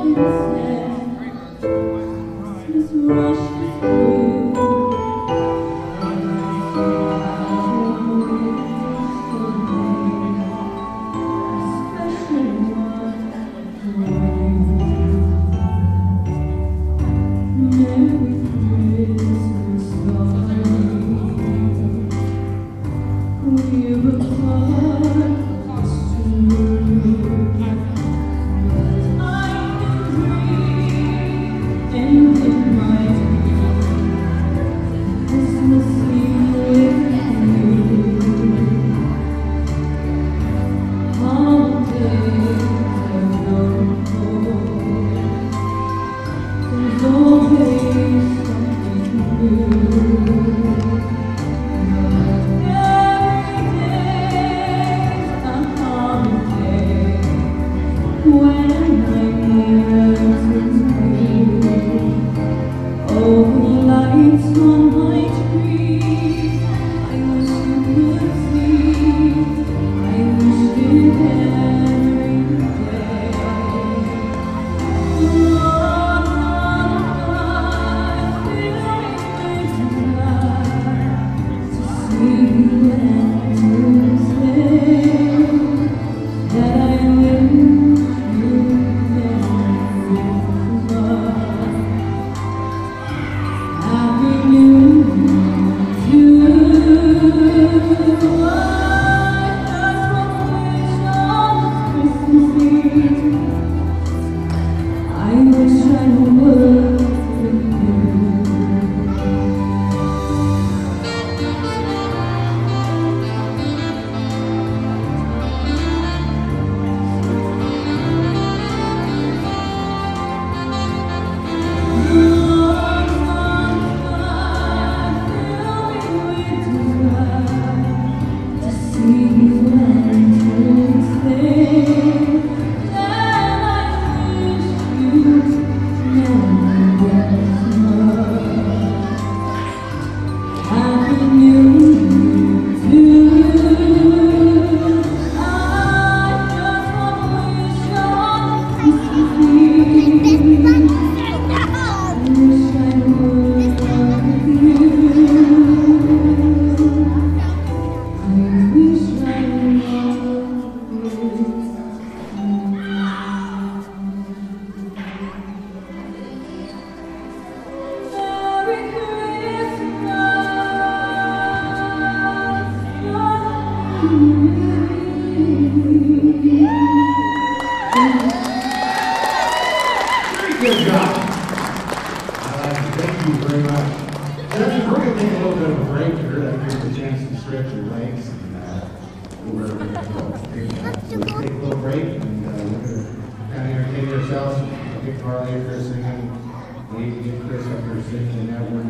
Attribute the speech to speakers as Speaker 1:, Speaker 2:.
Speaker 1: Good job. Thank you very much. Judges, we're going to take a little bit of a break here. That gives you a chance to stretch your legs and wherever you go. So we'll take a little break and we're going to kind of entertain ourselves. I'll get Carly up here singing. Maybe get Chris up here singing, and that one.